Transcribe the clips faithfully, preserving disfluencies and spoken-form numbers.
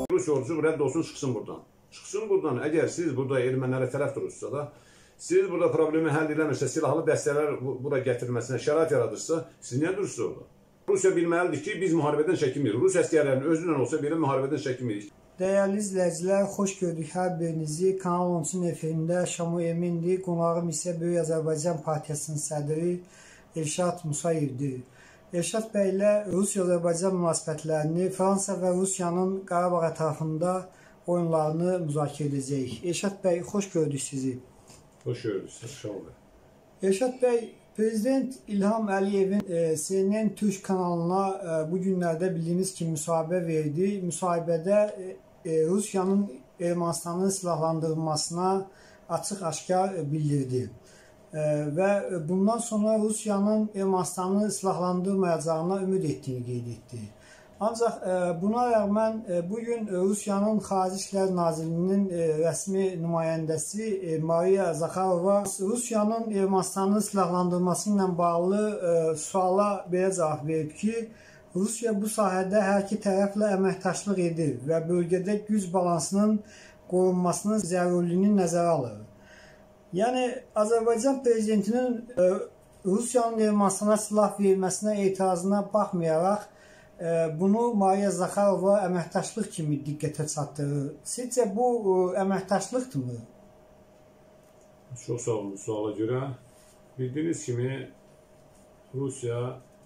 Rusiya ordusu rədd olsun, çıxsın buradan. Çıxsın buradan. Əgər siz burada ermənilərə tərəf durursa da, siz burada problemi həll eləmirsə, silahlı dəstələr bura gətirilməsinə şərait yaradırsa, siz niyə durursunuz orada? Rusiya bilməlidir ki, biz müharibədən çəkinmirik. Rus əsgərlərinin özündən olsa belə müharibədən çəkinmirik. Dəyərli izləyicilər, xoş gördük hər birinizi. Kanal on üçün efirində Şamu Emindir. Qonağım isə Böyük Azərbaycan Partiyasının sədri Elşad Musayevdir. Elşad bəy ilə Rusiya-Azərbaycan münasibətlərini, Fransa və Rusiyanın Qarabağ ətrafında oyunlarını müzakirə edəcəyik. Elşad bəy, xoş gördük sizi. Xoş gördük, Şamu bəy. Elşad bəy, Prezident İlham Əliyevin C N N Türk kanalına bu günlərdə bildiyimiz kimi müsahibə verdi. Müsahibədə Rusiyanın Ermənistanın silahlandırılmasına açıq-aşkar bildirdi. Və bundan sonra Rusiyanın Ermənistanı silahlandırmayacağına ümid etdiyini qeyd etdi. Ancaq buna rəğmən bugün Rusiyanın Xarici İşlər Nazirliyinin rəsmi nümayəndəsi Mariya Zakharova Rusiyanın Ermənistanı silahlandırması ilə bağlı suala belə cavab verib ki, Rusiya bu sahədə hər iki tərəflə əməkdaşlıq edir və bölgədə güc balansının qorunmasının zərurliyini nəzərə alır. Yəni, Azərbaycan prezidentinin Rusiyanın Ermənistana silah verməsinə etirazına baxmayaraq, bunu Mariya Zakharova əməkdaşlıq kimi diqqətə çatdırır. Sizcə bu əməkdaşlıqdırmı? Çox sağ olun bu suala görə. Bildiyiniz kimi Rusiya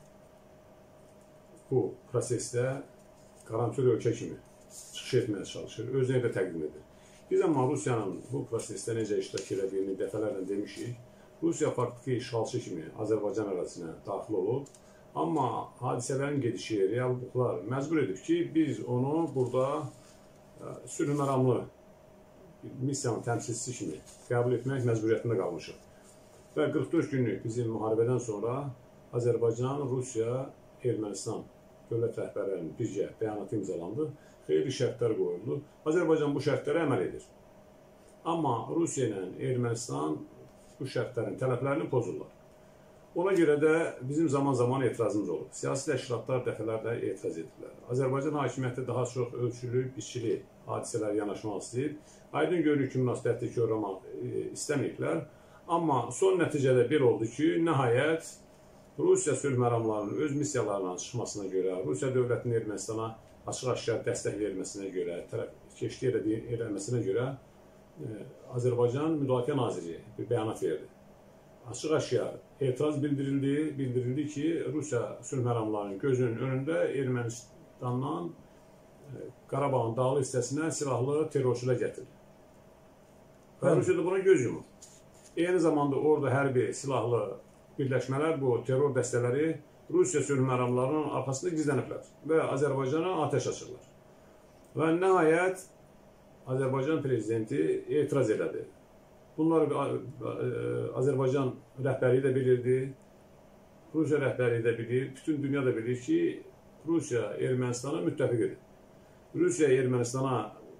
bu prosesdə qarantör ölkə kimi çıxış etməyə çalışır, özünə də təqdim edir. Biz amma Rusiyanın bu prosesdə necə iştirak edildiyini dəfələrlə demişik. Rusiya faktiki işğalçı kimi Azərbaycan ərazisinə daxil olub. Amma hadisələrin gedişi, reallıqlar məcbur edib ki, biz onu burada sülh məramlı missiyanın təmsilçisi kimi qəbul etmək məcburiyyətində qalmışıq. Və qırx dörd günlük bizim müharibədən sonra Azərbaycan, Rusiya, Ermənistan dövlət rəhbərlərinin birgə bəyanatı imzalandı, xeyli şərtlər qoyuldu. Azərbaycan bu şərtlərə əməl edir. Amma Rusiya ilə Ermənistan bu şərtlərin tələblərini pozurlar. Ona görə də bizim zaman-zaman etirazımız olur. Siyasi təşkilatlar dəfələrlə etiraz edirlər. Azərbaycan hakimiyyəti daha çox ölçülü, biçili hadisələr yanaşmaq istəyir. Aydın görünür ki, münasibətli korlamaq istəməyiblər. Amma son nəticədə bir oldu ki, nəhayət Rusiya sülh məramlarının öz missiyalarından çıxmasına görə, Rusiya dövlətinin Ermənistana açıq-aşkar dəstək verməsinə görə, tərəfkeşlik edilməsinə görə Azərbaycan Müdafiə Naziri bir bəyanat verdi. Açıq-aşkar etiraz bildirildi, bildirildi ki, Rusiya sülh məramlarının gözünün önündə Ermənistandan Qarabağın dağlı hissəsinə silahlı terrorçular gətirir. Və Rusiya da buna göz yumur. Eyni zamanda orada hərbi silahlı birləşmələr, bu terror dəstələri Rusiya sülh məramlarının arxasında gizləniblər və Azərbaycana atəş açırlar. Və nəhayət Azərbaycan prezidenti etiraz elədi. Bunları Azərbaycan rəhbərliyi də bilirdi, Rusiya rəhbərliyi də bilir, bütün dünya da bilir ki, Rusiya Ermənistana müttəfiq edir. Rusiya Ermənistana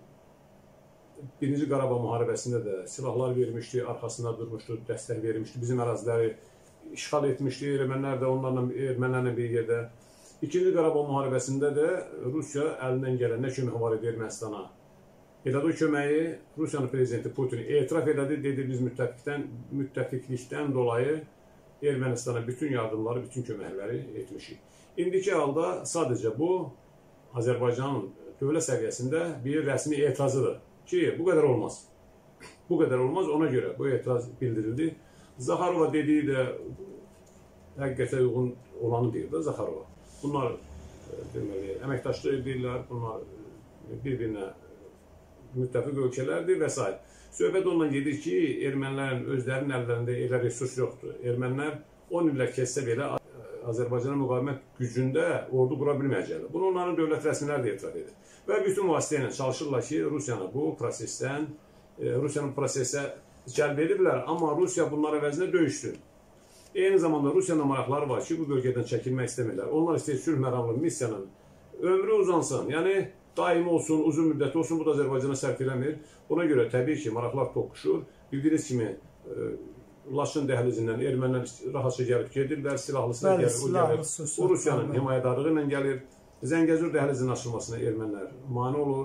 birinci Qarabağ müharibəsində də silahlar vermişdi, arxasında durmuşdu, dəstək vermişdi, bizim əraziləri işğal etmişdi, ermənilər də onlarla, ermənilərlə bir yerdə. İkinci Qarabağ müharibəsində də Rusiya əlindən gələn nə kömək var idi Ermənistana? Elədi o köməyi, Rusiyanın prezidenti Putin etiraf elədi, dedi biz müttəfiqdən, müttəfiqlikdən dolayı Ermənistana bütün yardımları, bütün köməkləri etmişik. İndiki halda sadəcə bu, Azərbaycanın dövlət səviyyəsində bir rəsmi etirazıdır ki, bu qədər olmaz. Bu qədər olmaz, ona görə bu etiraz bildirildi. Zakharova dediyi də həqiqətə uyğun olanı deyir də Zakharova. Bunlar deməli, əməkdaşlıq edirlər, bunlar bir-birinə müttəfiq ölkələrdir və s. Söhbət ondan gedir ki, ermənilərin özlərinin əllərində elə resurs yoxdur. Ermənilər on illər keçsə belə Azərbaycana müqavimət gücündə ordu qura bilməyəcəklər. Bunu onların dövlət rəsmiləri də etiraf edir. Və bütün vasitə ilə çalışırlar ki, Rusiyanı bu prosesdən, Rusiyanın prosesə cəlb ediblər, amma Rusiya bunlar əvəzinə döyüşsün. Eyni zamanda Rusiyanın maraqları var ki, bu bölgədən çəkilmək istəmirlər. Onlar istəyir sülh məramlı missiyanın ömrü uzansın, yəni daimi olsun, uzun müddətli olsun, bu da Azərbaycana sərf eləmir. Ona görə təbii ki, maraqlar toqquşur. Bildiyiniz kimi, Laçın dəhlizindən ermənilər rahatça gəlib gedirlər, silahlısına gəlir, o gəlir. O Rusiyanın himayədarlığı ilə gəlir. Zəngəzur dəhlizinin açılmasına ermənilər mane olur.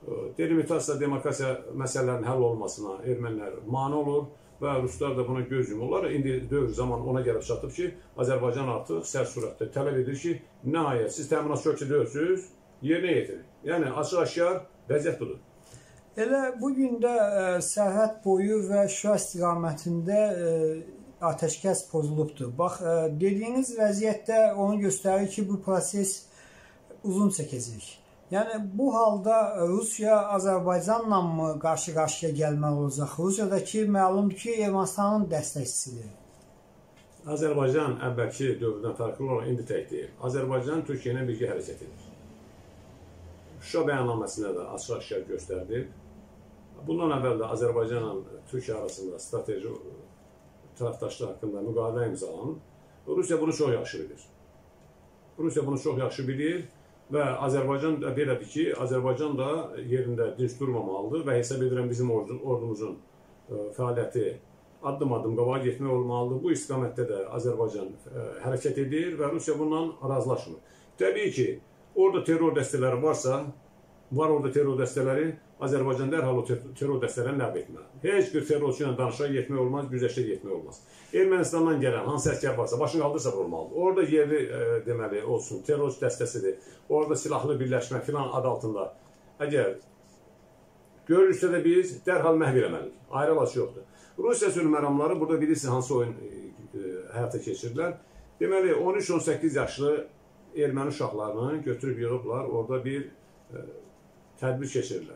delimitasiya, demarkasiya məsələlərinin həll olmasına ermənilər mane olur və ruslar da buna göz yumurlar. İndi dövr zaman ona gəlib çatıb ki, Azərbaycan artıq sərt surətdə tələb edir ki, nəhayət siz təminat şökü deyilsiniz, yerinə yetirin. Yəni, açıq-aşkar vəziyyət budur. Elə bugün də ə, sərhəd boyu və Şuşa istiqamətində ə, atəşkəs pozulubdur. Bax, ə, dediyiniz vəziyyətdə onu göstərir ki, bu proses uzun çəkəcək. Yəni, bu halda Rusiya Azərbaycanla mı qarşı-qarşıya gəlməli olacaq? Rusiyadakı məlumdur ki, Ermənistanın dəstəkçisidir. Azərbaycan əvvəlki dövrdən fərqli olaraq indi tək deyil. Azərbaycan Türkiyə ilə birgə hərəkət edir. Şuşa bəyannaməsində də açıq-aşkar göstərdi. Bundan əvvəl də Azərbaycanla Türkiyə arasında strateji tərəfdaşlıq haqqında müqavilə imzalanıb. Rusiya bunu çox yaxşı bilir. Rusiya bunu çox yaxşı bilir. Və Azərbaycan da belədir ki, Azərbaycan da yerində dinç durmamalıdır və hesab edirəm bizim ordumuzun fəaliyyəti addım-addım qabağa getmək olmalıdır. Bu istiqamətdə də Azərbaycan hərəkət edir və Rusiya bundan razılaşmır. Təbii ki, orada terror dəstələri varsa, var orada terror dəstələri, Azərbaycan dərhal o terror dəstələrini ləğv etməlidir. Heç bir terrorçu ilə danışa getmək olmaz, güzəştə getmək olmaz. Ermənistandan gələn hansı əskər varsa, başını qaldırsa vurmalıdır. Orada yerli e, deməli olsun, terror dəstəsidir, orada silahlı birləşmə filan adı altında. Əgər görürsə də biz dərhal məhv eləməliyik. Ayrılası yoxdur. Rusiya sülh məramları burada bilirsiniz hansı oyun e, həyata keçirdilər. Deməli, on üç on səkkiz yaşlı erməni uşaqlarını götürüb yığıblar, orada bir e, tədbir keçirirlər.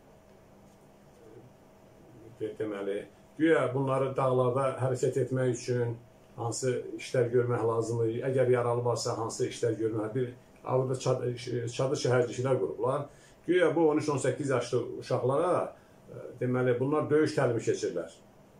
Deməli, güya bunları dağlarda hərəkət etmək üçün hansı işlər görmək lazımdır, əgər yaralı varsa hansı işlər görmək, bir avroda çadır şəhərciklər qurublar. Güya bu on üç on səkkiz yaşlı uşaqlara, deməli, bunlar döyüş təlimi keçirlər.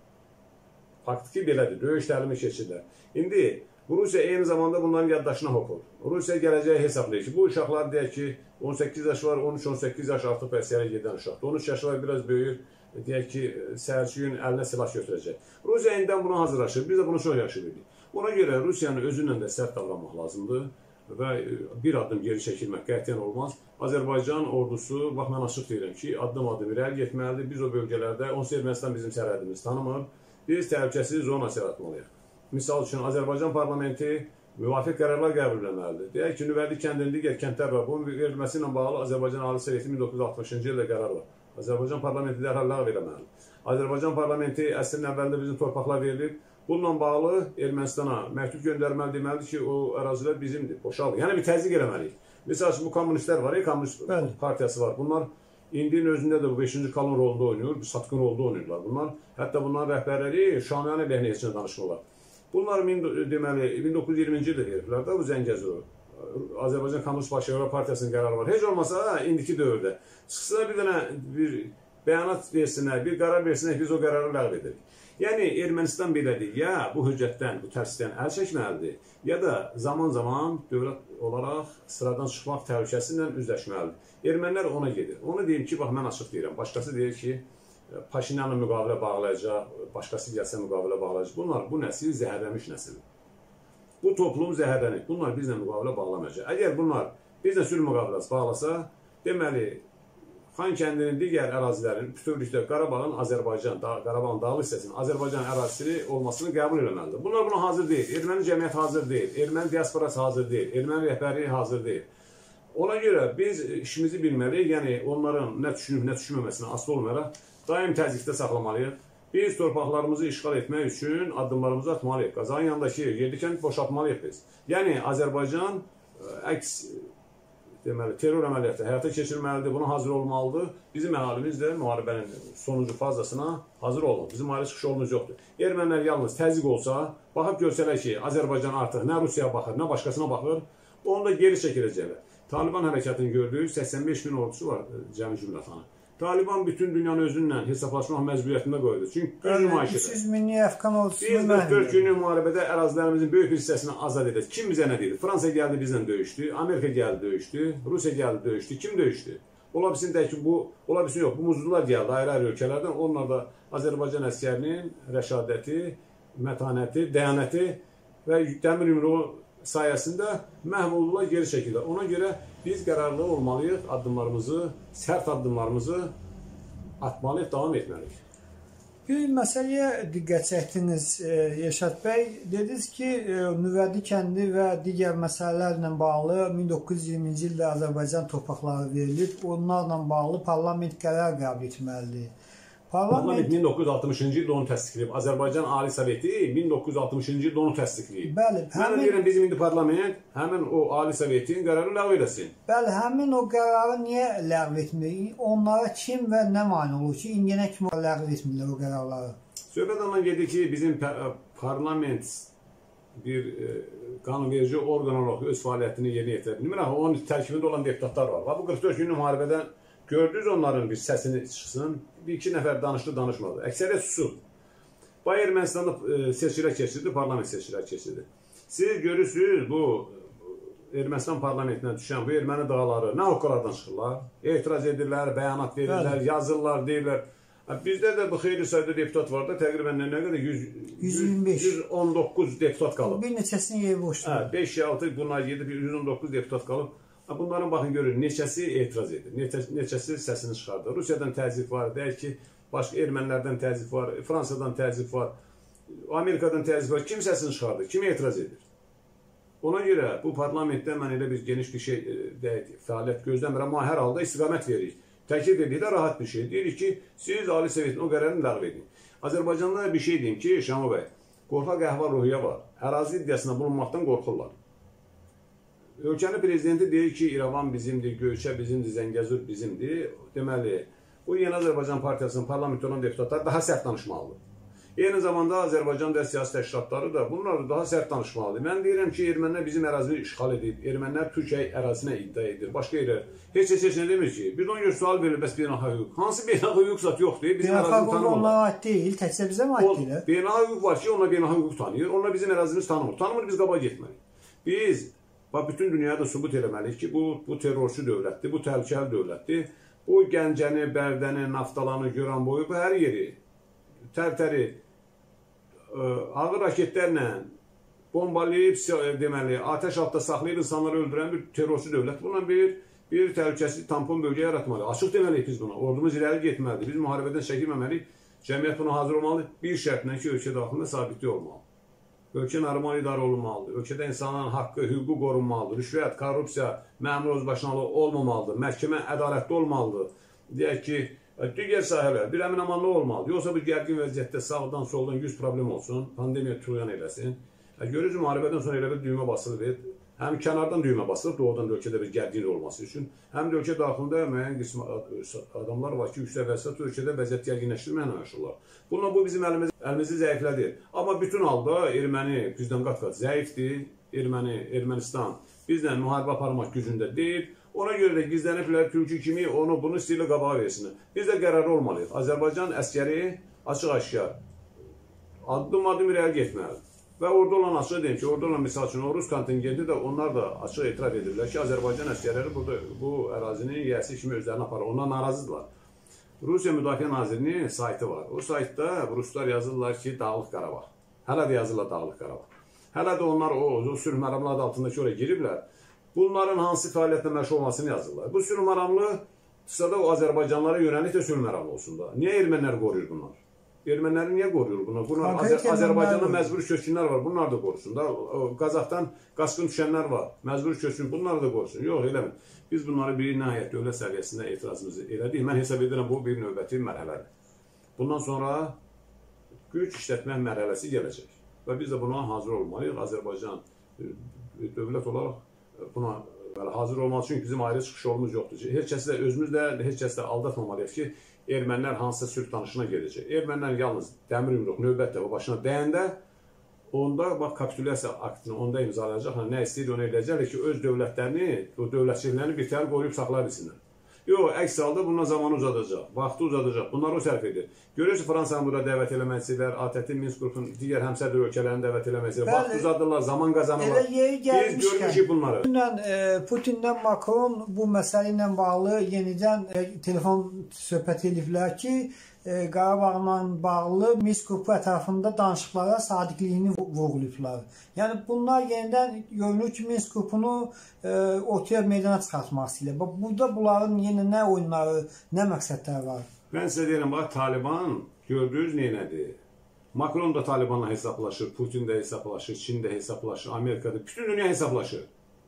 Faktiki belədir, döyüş təlimi keçirlər. İndi Rusiya eyni zamanda bunların yaddaşına hopur. Rusiya gələcəyi hesablayır ki, bu uşaqlar deyək ki, on səkkiz yaş var, on üç on səkkiz yaş artıq bəsiyərə gedən uşaqdır. on üç yaş var, biraz böyük. Deyək ki, səhərçi gün əlinə silah götürəcək. Rusiya indidən buna hazırlaşır, biz də bunu çox yaxşı bilirik. Ona görə Rusiyanın özünlə də sərt davranmaq lazımdır və bir addım geri çəkilmək qətiyyən olmaz. Azərbaycan ordusu, bax mən açıq deyirəm ki, addım-addım irəli getməlidir. Biz o bölgələrdə, onsuz Ermənistan bizim sərhədimiz tanımır, biz təhlükəsiz zona yaratmalıyıq. Misal üçün, Azərbaycan parlamenti müvafiq qərarlar qəbul etməlidir. Deyək ki, Nüvərli kəndinin digər kəndlər var. Bunun verilməsi ilə bağlı Azərbaycan Ali Soveti min doqquz yüz altmışıncı ildə qərar var. Azərbaycan parlamenti dərhal ləğv eləməlidir. Azərbaycan parlamenti əslin əvvəlində bizim torpaqlar verilib. Bununla bağlı Ermənistana məktub göndərməli deməlidir ki, o ərazilər bizimdir, boşalır. Yəni bir təzyiq eləməliyik. Məsələn, bu kommunistlər var, kommunist partiyası var. Bunlar indinin özündə də bu beşinci kolon rolunda oynayır, satqın rolunda oynayırlar. Bunlar, hətta bunların rəhbərləri Şamiyanın əleyhinə heç nə danışmırlar. Bunlar deməli min doqquz yüz iyirminci ildə veriblər də bu Zəngəzuru. Azərbaycan Kommunist Başqaları Partiyasının qərarı var. Heç olmasa indiki dövrdə çıxsınlar bir dənə bir bəyanat versinlər, bir qərar versinlər, biz o qərarı ləğv edirik. Yəni Ermənistan belədir, ya bu hüccətdən, bu tərsdən əl çəkməlidir, ya da zaman-zaman dövlət olaraq sıradan çıxmaq təhlükəsi ilə üzləşməlidir. Ermənilər ona gedir. Onu deyim ki, bax mən açıq deyirəm. Başqası deyir ki, Paşinyanla müqavilə bağlayacaq, başqası gəlsə müqavilə bağlayacaq. Bunlar bu nəsil zəhərləmiş nəsildir. Bu toplum zəhərlənir. Bunlar bizlə müqavilə bağlamayacaq. Əgər bunlar bizlə sülh müqaviləsi bağlasa, deməli, Xan kəndinin digər ərazilərin, bütövlükdə Qarabağın Azərbaycan, Qarabağın dağlıq hissəsinin Azərbaycan ərazisi olmasını qəbul etməlidir. Bunlar buna hazır deyil. Erməni cəmiyyəti hazır deyil. Erməni diasporası hazır deyil. Erməni rəhbərliyi hazır deyil. Ona görə biz işimizi bilməliyik. Yəni, onların nə düşünüb, nə düşünməməsinə asılı olmayaraq daim təzyiqdə saxlamalıyıq. Biz torpaqlarımızı işğal etmək üçün addımlarımızı atmalıyıq. Qazanın yanındakı yerlikəni boşaltmalıyıq biz. Yəni, Azərbaycan əks deməli, terror əməliyyatı həyata keçirməlidir, buna hazır olmalıdır. Bizim əhalimiz də müharibənin sonuncu fazasına hazır olmalıdır. Bizim ayrı çıxış yolumuz yoxdur. Ermənilər yalnız təzyiq olsa, baxıb görsələr ki, Azərbaycan artıq nə Rusiyaya baxır, nə başqasına baxır, onu da geri çəkiləcəklər. Taliban hərəkatını gördük, səksən beş min ordusu var cəmi cümlətanı. Taliban bütün dünyanın özünlə hesablaşmaq məcburiyyətində qoydu. Çünki güc nümayişidir. üç yüz minlik Əfqan ordusunu biz qırx dörd günlük müharibədə ərazilərimizin böyük bir hissəsini azad edək. Kim bizə nə deyir? Fransa gəldi bizlə döyüşdü, Amerika gəldi döyüşdü, Rusiya gəldi döyüşdü. Kim döyüşdü? Ola bilsin də ki, bu, ola bilsin yox, bu muzlular gəldi ayrı-ayrı ölkələrdən. Onlar da Azərbaycan əskərinin rəşadəti, mətanəti, dəyanəti və dəmir yumruğu sayəsində məhv olurlar, geri çəkirlər. Ona görə biz qərarlı olmalıyıq, addımlarımızı, sərt addımlarımızı atmalıyıq, davam etməliyik. Bir məsələyə diqqət çəkdiniz Yaşad bəy. Dediniz ki, Nüvədi kəndi və digər məsələlərlə bağlı min doqquz yüz iyirminci ildə Azərbaycan torpaqları verilib. Onlarla bağlı parlament qərar qəbul etməlidir. Parlament min doqquz yüz altmışıncı ildə onu təsdiqləyib. Azərbaycan Ali Soveti min doqquz yüz altmışıncı ildə onu təsdiqləyib. Bəli. Mən deyirəm, bizim indi parlament həmin o Ali Sovetin qərarını ləğv eləsin. Bəli, həmin o qərarı niyə ləğv etmir? Onlara kim və nə mane olur ki, indiyənə kimi ləğv etmirlər o qərarları? Söhbət ondan gedir ki, bizim parlament bir qanunverici orqan olaraq öz fəaliyyətini yerinə yetirə bilmir. Onun tərkibində olan deputatlar var. Bu qırx dörd günlük müharibədən gördünüz onların bir səsini çıxsın. Bir iki nəfər danışdı, danışmadı. Əksəriyyət susur. Bay Ermənistanda seçkilər keçirdi, parlament seçkilər keçirdi. Siz görürsünüz, bu Ermənistan parlamentindən düşən bu erməni dağları nə hoqqalardan çıxırlar? Etiraz edirlər, bəyanat verirlər, yazırlar, deyirlər. Bizdə də bu xeyli sayda deputat var da, təqribən nə qədər? yüz iyirmi beş. yüz on doqquz deputat qalıb. Bir neçəsinin yeri boşdur. beş altı bunlar gedib yüz on doqquz deputat qalıb. Bunların baxın görün, neçəsi etiraz edir, neçəsi səsini çıxardır. Rusiyadan təzyiq var, deyək ki, başqa ermənilərdən təzyiq var, Fransadan təzyiq var, Amerikadan təzyiq var. Kim səsini çıxardır, kim etiraz edir? Ona görə bu parlamentdə mən elə bir geniş bir şey, deyək, fəaliyyət gözləmirəm, amma hər halda istiqamət veririk. Təklif edirik də rahat bir şey. Deyirik ki, siz Ali Sovetin o qərarını ləğv edin. Azərbaycanda bir şey deyim ki, Şamo bəy, qorxaq əhval-ruhiyyə var. Ərazi iddiasında bulunmaqdan qorxurlar. Ölkənin prezidenti deyir ki, İrəvan bizimdir, Göyçə bizimdir, Zəngəzur bizimdir. Deməli, bu Yeni Azərbaycan Partiyasının parlamentdə olan deputatlar daha sərt danışmalıdır. Eyni zamanda Azərbaycan və siyasi təşkilatları da bunlar da daha sərt danışmalıdır. Mən deyirəm ki, ermənilər bizim ərazini işğal edib, ermənilər Türkiyə ərazisinə iddia edir, başqa yerə. Heç heç heç nə demir ki, bir on görə sual verilir, bəs beynəlxalq hüquq. Hansı beynəlxalq hüquq zat yoxdur? Beynəlxalq hüquq onlara aid deyil, təkcə bizə mi aid deyil? Beynəlxalq hüquq var ki, onlar beynəlxalq hüquq tanıyır, onlar bizim ərazimiz tanımır. Tanımır, biz qabağa getməliyik. Biz bütün dünyada sübut eləməliyik ki, bu, bu terrorçu dövlətdir, bu təhlükəli dövlətdir. Bu Gəncəni, Bərdəni, Naftalanı, Göranboyu, bu hər yeri, Tərtəri ağır raketlərlə bombalayıb, deməli, atəş altında saxlayıb insanları öldürən bir terrorçu dövlət. Bununla bir, bir təhlükəsiz tampon bölgə yaratmalıyıq. Açıq deməliyik biz buna. Ordumuz irəli getməlidir. Biz müharibədən çəkilməməliyik. Cəmiyyət buna hazır olmalıdır. Bir şərtlə ki, ölkə daxilində sabitlik olmalı. Ölkə normal idarə olunmalıdır. Ölkədə insanların haqqı, hüququ qorunmalıdır. Rüşvət, korrupsiya, məmur özbaşınalığı olmamalıdır. Məhkəmə ədalətli olmalıdır. Deyək ki, digər sahələr bir əmin-amanlıq olmalıdır. Yoxsa bu gərgin vəziyyətdə sağdan, soldan yüz problem olsun, pandemiya tuğyan eləsin. Görürüz, müharibədən sonra elə bir düymə basılır. Həm kənardan düymə basılır, doğrudan da ölkədə bir gərginlik olması üçün. Həm də ölkə daxilində müəyyən qism adamlar var ki, yüksək vəziyyət ölkədə vəziyyət gərginləşdirməklə yaşayırlar. Bununla bu bizim əlimiz, əlimizi zəiflədir. Amma bütün halda erməni bizdən qat-qat zəifdir. Erməni, Ermənistan bizdən müharibə aparmaq gücündə deyil. Ona görə də gizləniblər Türkü kimi onu bunu istəyirlə qabağa versinlər. Biz də qərarlı olmalıyıq. Azərbaycan əskəri açıq-aşkar addım-addım irəli getməlidir. Və orada olan açıq deyim ki, orada olan misal üçün o Rus kontingenti də onlar da açıq etiraf edirlər ki, Azərbaycan əskərləri burada bu ərazinin yiyəsi kimi özlərini aparır. Onlar narazıdırlar. Rusiya Müdafiə Nazirinin saytı var. O saytda Ruslar yazırlar ki, Dağlıq Qarabağ. Hələ də yazırlar Dağlıq Qarabağ. Hələ də onlar o, o sülh məramlı adı altındakı oraya giriblər. Bunların hansı fəaliyyətlə məşğul olmasını yazırlar. Bu sülh məramlı qısada o Azərbaycanlara yönəlik də sülh məramlı olsun da. Niyə ermənilər qoruyur bunlar? Erməniləri niyə qoruyur bunu? Bunlar Azərbaycanda məcburi köçkünlər var, bunlar da qorusun da. Qazaxdan qaçqın düşənlər var, məcburi köçkün, bunlar da qorusun. Yox, eləmir. Biz bunları bir nəhayət dövlət səviyyəsində etirazımızı elədik. Mən hesab edirəm, bu bir növbəti mərhələdir. Bundan sonra güc işlətmək mərhələsi gələcək. Və biz də buna hazır olmalıyıq. Azərbaycan dövlət olaraq buna hazır olmalı. Çünki bizim ayrı çıxış yolumuz yoxdur. Heç kəs də özümüz də, heç kəs də aldatmamalıyıq ki, ermənilər hansısa sülh danışığına gedəcək. Ermənilər yalnız dəmir yumruq növbətlə o başına dəyəndə, onda bax kapitulyasiya aktını onda imzalayacaqlar, nə istəyir onu edəcəklər ki, öz dövlətlərini, o dövlətçiliklərini bir təhər qoruyub saxlar bilsinlər. Yox, əks halda bundan zamanı uzadacaq, vaxtı uzadacaq, bunları o sərf edir. Görürsünüz, Fransanın burada dəvət eləmək istəyirlər, A T T, Minsk qrupun digər həmsədr ölkələrini dəvət eləmək istəyirlər, vaxt uzadırlar, zaman qazanırlar. Biz görmüşük bunları. Putinlə Makron bu məsələ ilə bağlı yenidən telefon söhbət ediblər ki, e, Qarabağla bağlı Minsk qrupu ətrafında danışıqlara sadiqliyini vurğulayıblar. Yəni bunlar yenidən görünür ki, Minsk qrupunu e, ortaya meydana çıxartmaq istəyirlər. Burada bunların yenə nə oyunları, nə məqsədləri var? Mən sizə deyirəm, bax, Taliban gördüyünüz neynədir? Macron da Talibanla hesablaşır, Putin de hesablaşır, Çin de hesablaşır, Amerika'da, bütün dünya hesablaşır.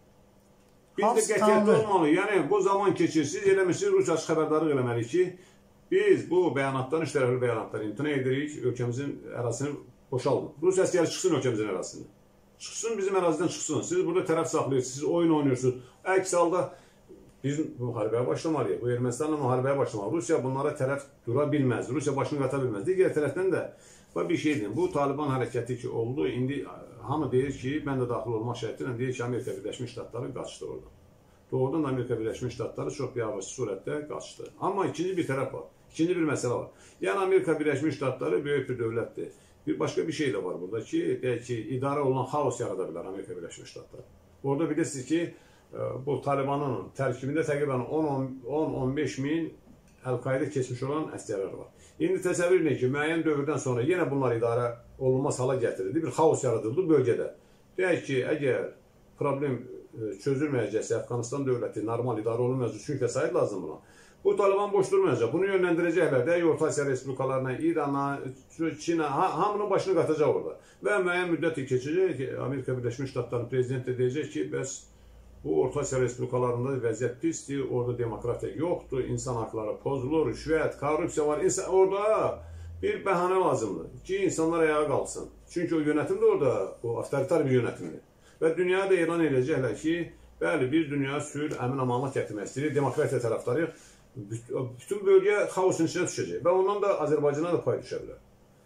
Biz de qətiyyətli olmalı. Yəni bu zaman keçir, siz eləmişsiniz, Rusiya açıq xəbərdarlıq eləməli ki, biz bu bəyanatdan, üç tərəfli bəyanatdan imtina edirik, ölkəmizin ərazisini boşalın. Rusiya əsgəri çıxsın ölkəmizin ərazisini. Çıxsın, bizim ərazidən çıxsın. Siz burada tərəf saxlayırsınız, siz oyun oynuyorsunuz. Əks halda biz müharibəyə başlamalıyıq. Bu Ermənistanla müharibəyə başlamalıyıq. Rusiya bunlara tərəf dura bilməz. Rusiya başını qata bilməz. Digər tərəfdən də bir şey deyim. Bu Taliban hərəkəti ki oldu. İndi hamı deyir ki, mən də daxil olmaq şərtilə deyir ki, Amerika Birləşmiş Ştatları qaçdı oradan. Doğrudan da Amerika Birləşmiş Ştatları çox biabırçı surətdə qaçdı. Amma ikinci bir tərəf var. İkinci bir məsələ var. Yəni Amerika Birləşmiş Ştatları böyük bir dövlətdir. Bir başqa bir şey də var burada ki, deyək ki, idarə olunan xaos yarada bilər Amerika Birləşmiş Ştatları. Orada bilirsiniz ki, bu Talibanın tərkibində təqribən on on beş min Əl-Qaidə keçmiş olan əsgərlər var. İndi təsəvvür edin ki, müəyyən dövrdən sonra yenə bunlar idarə olunmaz hala gətirildi. Bir xaos yaradıldı bölgədə. Deyək ki, əgər problem çözülməyəcəksə, Əfqanistan dövləti normal idarə olunmayacaq, çünki vəsait lazım buna. Bu Taliban boş durmayacaq. Bunu yönləndirəcəklər də Orta Asiya Respublikalarına, İrana, Çinə, hamının başını qatacaq orada. Və müəyyən müddət keçəcək ki, Amerika Birləşmiş Ştatlarının prezidenti deyəcək ki, bəs bu Orta Asiya Respublikalarında vəziyyət pisdir, orada demokratiya yoxdur, insan haqları pozulur, rüşvət, korrupsiya var. İnsan, orada bir bəhanə lazımdır ki, insanlar ayağa qalsın. Çünki o yönetim də orada o avtoritar bir yönetimdir. Və dünyaya da elan edəcəklər ki, bəli, bir dünya sülh, əmin amanlıq gətirmək istəyir, demokratiya tərəfdarıyıq. Bütün bölgə xaosun içine düşəcək və ondan da Azərbaycana da pay düşə bilər.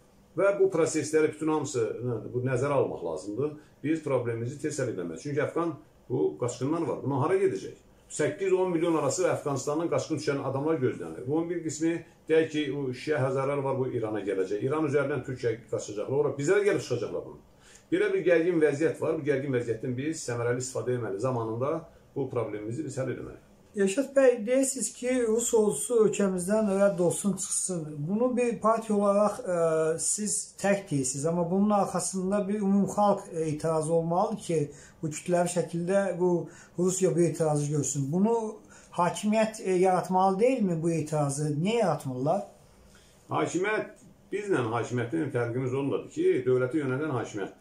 Və bu prosesləri bütün hamısı bu nəzərə almaq lazımdır. Biz problemimizi tez həll edəməz. Çünki Əfqan bu qaçqınlar var. Buna hara gedəcək? səkkiz on milyon arası Əfqanistandan qaçqın düşən adamlar gözlənir. Bunun bir qismi deyək ki, Şiə Həzərlər var, bu İrana gələcək. İran üzərindən Türkiyə qaçacaqlar. Ora bizə də gəlib çıxacaqlar bunu. Belə bir gərgin vəziyyət var. Bu gərgin vəziyyətdən biz səmərəli istifadə etməli. Zamanında bu problemimizi biz həll etməliyik. Yaşat bəy, deyirsiniz ki, Rus ordusu ölkəmizdən rədd olsun, çıxsın. Bunu bir partiya olaraq e, siz tək deyirsiniz, amma bunun arxasında bir ümumxalq e, itirazı olmalıdır ki, bu kütləvi şəkildə bu Rusiya bu itirazı görsün. Bunu hakimiyyət e, yaratmalı deyilmi bu itirazı? Niyə yaratmırlar? Hakimiyyət, bizlə hakimiyyətin fərqimiz ondadır ki, dövləti yönələn hakimiyyətdir.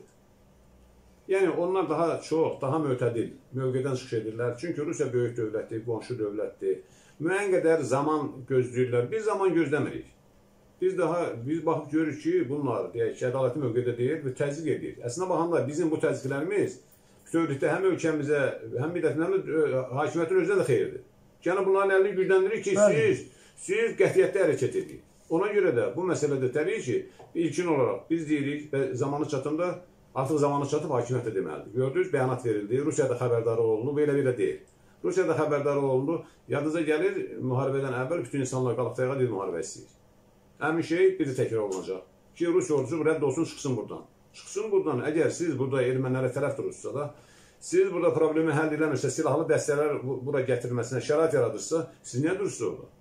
Yəni onlar daha çox, daha mötədil mövqedən çıxış edirlər. Çünki Rusiya böyük dövlətdir, qonşu dövlətdir. Müəyyən qədər zaman gözləyirlər. Biz zaman gözləmirik. Biz daha biz baxıb görürük ki, bunlar deyək ki, ədalətli mövqedə deyil və təzyiq edir. Əslində baxanda bizim bu təzyiqlərimiz bütövlükdə həm ölkəmizə, həm millətin, həm də hakimiyyətin özünə də xeyirdir. Yəni bunların əlini gücləndirir ki, siz, siz qətiyyətli hərəkət edin. Ona görə də bu məsələdə təbii ki, ilkin olaraq biz deyirik və zamanı çatanda artıq zamanı çatıb hakimiyyət də deməlidir. Gördünüz, bəyanat verildi, Rusiyada xəbərdarı olundu, belə-belə deyil. Rusiyada xəbərdarı olundu, yadınıza gəlir, müharibədən əvvəl bütün insanlar qalıb dayağa deyil, müharibə istəyir. Həmin şey bir də təkrar olunacaq ki, Rusiya ordusu rədd olsun, çıxsın buradan. Çıxsın buradan, əgər siz burada ermənilərə tərəf durursa da, siz burada problemi həll eləmirsə, silahlı dəstələr bura gətirilməsinə şərait yaradırsa, siz niyə durursunuz orada?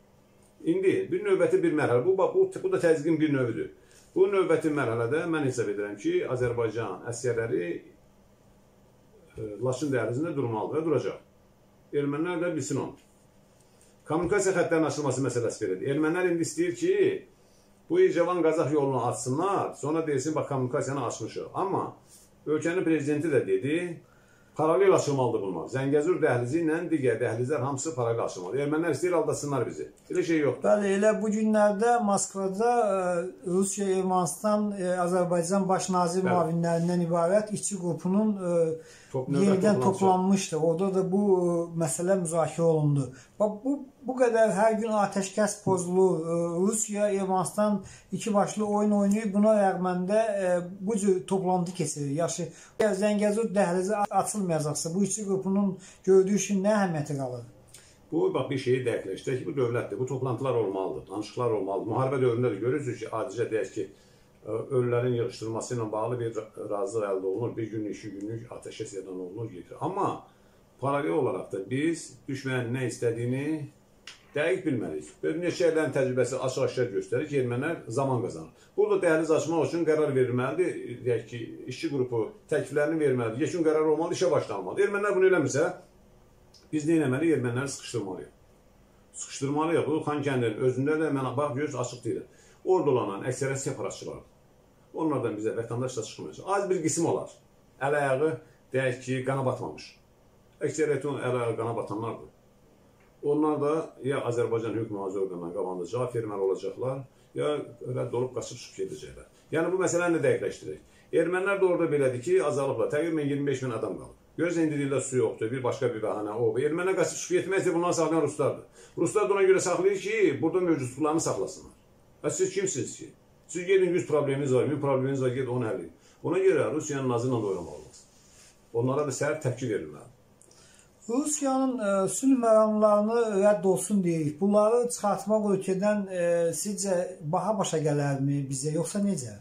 İndi bir növbəti bir mərhələ, bu, bu, bu da təzyiqin bir növüdür. Bu növbəti mərhələdə mən hesab edirəm ki, Azərbaycan əsgərləri Laçın dəhlizində durmalıdır və duracaq. Ermənilər də bilsin onu. Kommunikasiya xətlərinin açılması məsələsi belədir. Ermənilər indi istəyir ki, bu İrəvan-Qazax yolunu açsınlar, sonra deyilsin, bax, kommunikasiyanı açmışıq. Amma ölkənin prezidenti də dedi, paralel açılmalıdır bunlar. Zəngəzur dəhlizi ilə digər dəhlizlər hamısı paralel açılmalıdır. Ermənilər istəyir, aldasınlar bizi. Elə şey yoxdur. Bəli, elə bu günlərdə Moskvada Rusiya, Ermənistan, Azərbaycan baş nazir müavinlərindən ibarət işçi qrupunun yenidən toplanmışdı. Orada da bu məsələ müzakirə olundu. Bu, bu qədər hər gün atəşkəs pozulur. Rusiya, Ermənistan iki başlı oyun oynayıb. Buna rəğmən də bu cür toplantı keçirir. Yaşı, Zəngəzur dəhlizi açılmayacaqsa, bu işçi qrupunun gördüyü işin nə əhəmiyyəti qalır? Bu, bax, bir şeyi dəqiqləşdirək ki, bu dövlətdir. Bu toplantılar olmalıdır, danışıqlar olmalıdır. Müharibə dövründə də görürsünüz ki, adicə deyək ki, ölülərin yığışdırılması ilə bağlı bir razılıq əldə olunur. Bir günlük, iki günlük atəşkəs elan olunur, gedir. Amma paralel olaraq da biz düşmənin nə istədiyini Dəqiq bilməliyik. Neçə illərin təcrübəsi açıq-aşkar göstərir ki, ermənilər zaman qazanır. Burada dəhliz açmaq üçün qərar verilməlidir. Deyək ki, işçi qrupu təkliflərini verməlidir. Yekun qərar olmalı, işə başlanmalı. Ermənilər bunu eləmirsə, biz nə etməliyik? Erməniləri sıxışdırmalıyıq. Sıxışdırmalıyıq. Bu Xankəndinin özündə də mən bax göz açıq deyirəm. Orada olan əksəriyyət separatçılardır. Onlardan bizə vətəndaş da çıxmayacaq. Az bir qism olar. Əl-ayağı deyək ki, qana batmamış. Əksəriyyəti onun əl-ayağı qana batanlardır. Onlar da ya Azərbaycan hüquq mühafizə orqanlarına qabağında cavab verməli olacaqlar, ya rədd olub qaçıb çıxıb gedəcəklər. Yəni bu məsələni də dəqiqləşdirək. Ermənilər də orada belədir ki, azalıblar. Təqribən iyirmi beş min adam qalıb. Gözlə indi dildə su yoxdur, bir başqa bir bəhanə o. Ermənilər qaçıb çıxıb getməksə bunları saxlayan ruslardır. Ruslar da ona görə saxlayır ki, burada mövcudluqlarını saxlasınlar. Və siz kimsiniz ki? Siz gedin yüz probleminiz var, min probleminiz var, gedin onu həll edin. Ona görə Rusiyanın nazıyla da oynamaq olmaz. Onlara da səhər təpki verilməlidir. Rusiyanın e, sülh məramlarını rədd olsun deyirik. Bunları çıxartmaq ölkədən e, sizcə baha başa gələrmi bizə, yoxsa necə?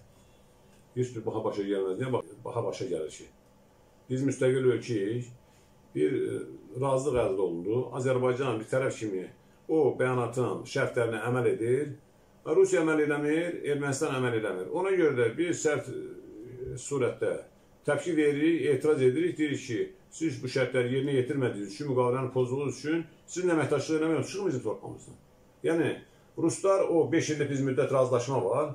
Heç bir baha başa gəlməz. Niyə baha başa gəlir ki? Biz müstəqil ölkəyik. Bir e, razılıq əldə olundu. Azərbaycan bir tərəf kimi o bəyanatın şərtlərinə əməl edir. Rusiya əməl eləmir, Ermənistan əməl eləmir. Ona görə də bir sərt e, surətdə təpki veririk, etiraz edirik, deyirik ki, siz bu şərtləri yerinə yetirmədiyiniz üçün, müqaviləni pozduğunuz üçün sizin əməkdaşlıq eləməyəm, çıxın bizim torpağımızdan. Yəni, Ruslar o beş illik biz müddət razılaşma var,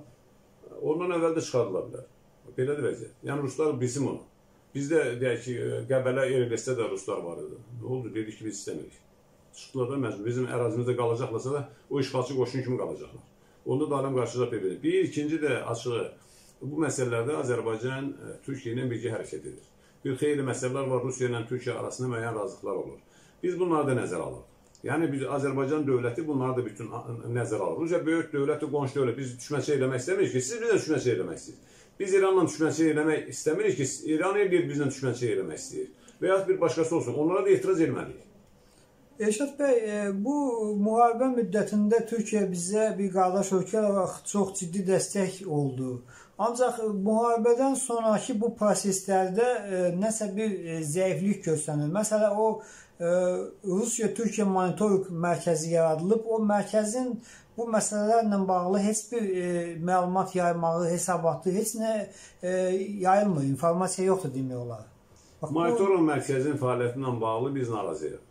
ondan əvvəl də çıxardıla bilər. Belədir vəziyyət. Yəni, Ruslar bilsin onu. Bizdə, deyək ki, Qəbələ, Erləsdə də Ruslar var idi. Nə oldu? Dedik ki, biz istəmirik. Çıxdılar da məcbur. Bizim ərazimizdə qalacaqlarsa da o işğalçı qoşun kimi qalacaqlar. Onda da aləm qarşıda bilir. Bir, ikinci də açığı, bu məsələlərdə Azərbaycan Türkiyə ilə birgə hərəkət edir. Bir xeyli məsələlər var, Rusiya ilə Türkiyə arasında müəyyən razılıqlar olur. Biz bunları da nəzərə alırıq. Yəni, biz Azərbaycan dövləti bunları da bütün nəzərə alır. Rusiya böyük dövlətdir, qonşu dövlət. Biz düşmənçi eləmək istəmirik ki, siz bizlə düşmənçi eləmək istəyirsiniz. Biz İranla düşmənçi eləmək istəmirik ki, İran eləyir bizlə düşmənçi eləmək istəyir. Və yaxud bir başqası olsun, onlara da etiraz etməliyik. Elşad bəy, bu müharibə müddətində Türkiyə bizə bir qardaş ölkə olaraq çox ciddi dəstək oldu. Ancaq müharibədən sonraki bu proseslərdə e, nəsə bir e, zəiflik göstərilir. Məsələn, o e, Rusiya-Türkiyə monitorinq mərkəzi yaradılıb. O mərkəzin bu məsələlərlə bağlı heç bir e, məlumat yaymağı, hesabatı, heç nə e, yayılmır. İnformasiya yoxdur demək olar. Monitorinq mərkəzinin fəaliyyətinlə bağlı biz narazıyıq.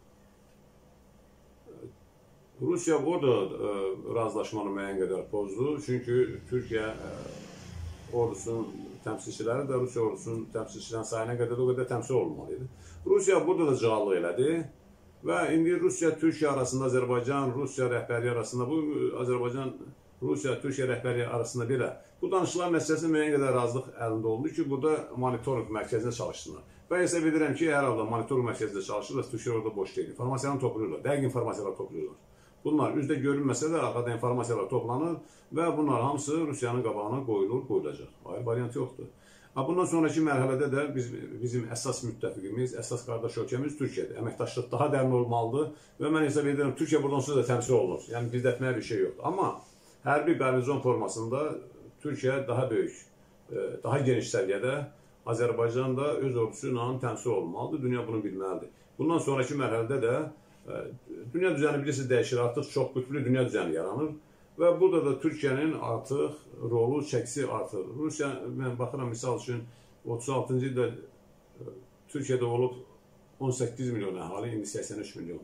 Rusiya orada e, razılaşmanı müəyyən qədər pozdu. Çünki Türkiyə e, ordusunun təmsilçiləri də Rusiya ordusunun təmsilçilərin sayına qədər o qədər təmsil olunmalıydı. Rusiya burada da cığallıq elədi və indi Rusiya-Türkiyə arasında, Azərbaycan-Rusiya rəhbərliyi arasında, bu Azərbaycan Rusiya-Türkiyə rəhbərliyi arasında belə bu danışıqlar məsələsində müəyyən qədər razılıq əlində oldu ki, burada monitorinq mərkəzində çalışsınlar. Və hesab edirəm ki, hər halda monitorinq mərkəzində çalışırlar, Türkiyə orada boş deyil. İnformasiyanı toplayırlar, dəqiq informasiyalar toplayırlar. Bunlar üzdə görünməsə də arxada informasiyalar toplanır və bunlar hamısı Rusiyanın qabağına qoyulur, qoyulacaq. Hayır, variant yoxdur. Bundan sonraki mərhələdə də biz, bizim əsas müttəfiqimiz, əsas qardaş ölkəmiz Türkiyədir. Əməkdaşlıq daha dərin olmalıdır və mən hesab edirəm, Türkiyə buradan sonra da təmsil olunur. Yəni, gizlətməyə bir şey yoxdur. Amma hərbi qarnizon formasında Türkiyə daha böyük, daha geniş səviyyədə Azərbaycan da öz ordusu ilə təmsil olmalıdır. Dünya bunu bilməlidir. Bundan sonraki mərhələdə də dünya düzəni bilirsiniz dəyişir, artıq çox qütblü dünya düzəni yaranır və burada da Türkiyənin artıq rolu, çəkisi artır. Rusiya, mən baxıram, misal üçün otuz altıncı ildə Türkiyədə olub on səkkiz milyon əhali, indi səksən üç milyon.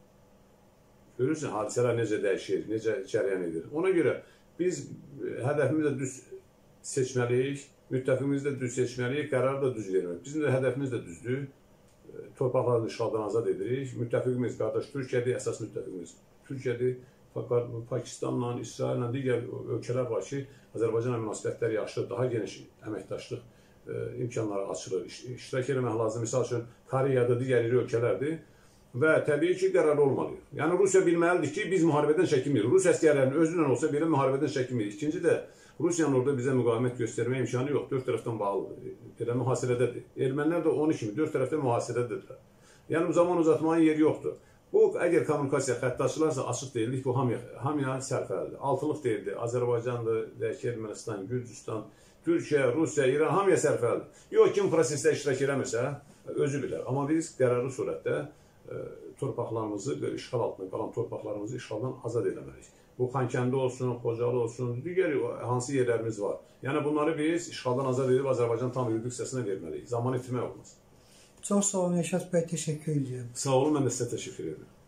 Görürsən, hadisələr necə dəyişir, necə cəryan edir. Ona görə biz hədəfimizi də düz seçməliyik, müttəfiqimizi də düz seçməliyik, qərarı da düz verməliyik. Bizim də hədəfimiz də düzdür. Torpaqlarını işğaldan azad edirik. Müttəfiqimiz, qardaş Türkiyədir, əsas müttəfiqimiz Türkiyədir. Pakistanla, İsraillə, digər ölkələr var ki, Azərbaycanla münasibətlər yaxşıdır, daha geniş əməkdaşlıq e, imkanları açılır. İş, iştirak eləmək lazım. Misal üçün, Koreyada digər iri ölkələrdir və təbii ki, qərarlı olmalıyıq. Yəni, Rusiya bilməlidir ki, biz müharibədən çəkinmirik. Rus əsgərlərinin özünlə olsa belə müharibədən çəkinmirik. İkinci də, Rusiyanın orada bizə müqavimət göstərmə imkanı yox, dörd tərəfdən bağlıdır, belə mühasirədədir. Ermənilər də onu kimi, dörd tərəfdən mühasirədədirlər. Yəni, bu zaman uzatmanın yeri yoxdur. Bu, əgər kommunikasiya xətti açılarsa, açıq deyilik, bu hamıya, hamıya sərfəlidir. Altılıq deyildi, Azərbaycandır, deyək, Ermənistan, Gürcüstan, Türkiyə, Rusiya, İran hamıya sərfəlidir. Yox, kim prosesdə iştirak eləmirsə, özü bilər. Amma biz qərarlı surətdə torpaqlarımızı, işğal altında qalan torpaqlarımızı işğaldan azad etməliyik. Bu Xankəndi olsun, Xocalı olsun, digər hansı yerlərimiz var. Yəni bunları biz işğaldan azad edib Azərbaycan tam yurisdiksiyasına verməliyik. Zaman itirmək olmaz. Çox sağ olun Rəşad bəy, təşəkkür edirəm. Sağ olun, mən də sizə təşəkkür edirəm.